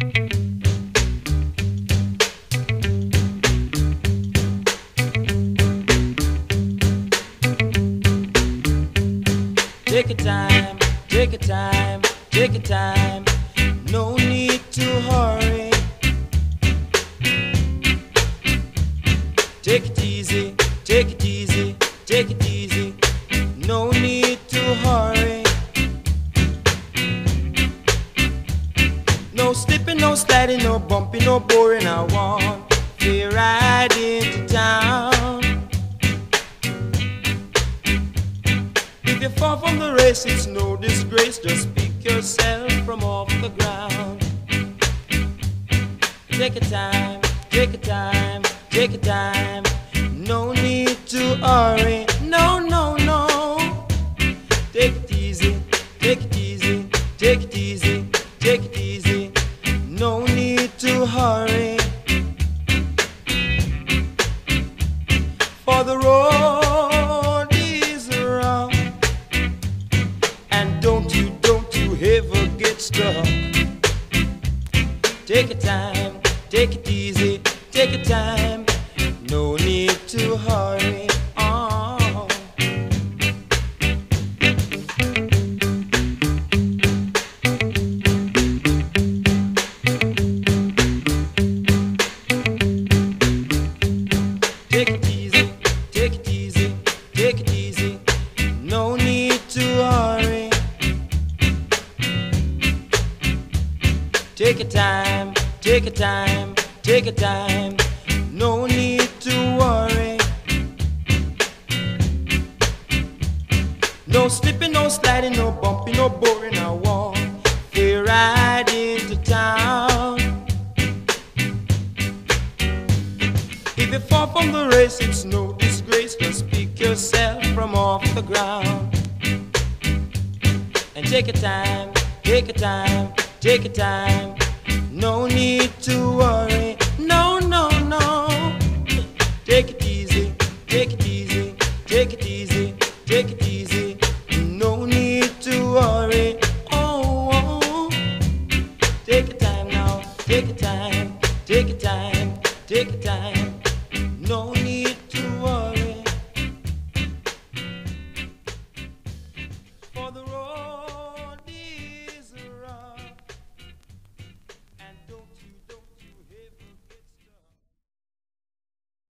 Take your time, take your time, take your time. No need to hurry. Take it easy, take it easy, take it easy. No need to hurry. No slipping, no sliding, no bumping, no boring. I want to ride into town. If you fall from the race, it's no disgrace. Just pick yourself from off the ground. Take your time, take your time, take your time. No need to hurry. No, no, no. Take it easy, take it easy, take it easy, take it easy. No need to hurry. For the road is rough, and don't you ever get stuck. Take your time, take it easy, take your time. No need to hurry. Oh. Take it easy, take it easy, take it easy. No need to hurry. Take your time, take your time, take your time. No need to worry. No slipping, no sliding, no bumping, no boring. I want to ride into town. If you fall from the race, it's no disgrace. Just pick yourself from off the ground. And take your time, take your time, take your time. No need to worry. No, no, no. Take it easy, take it easy, take it easy, take it easy. No need to worry.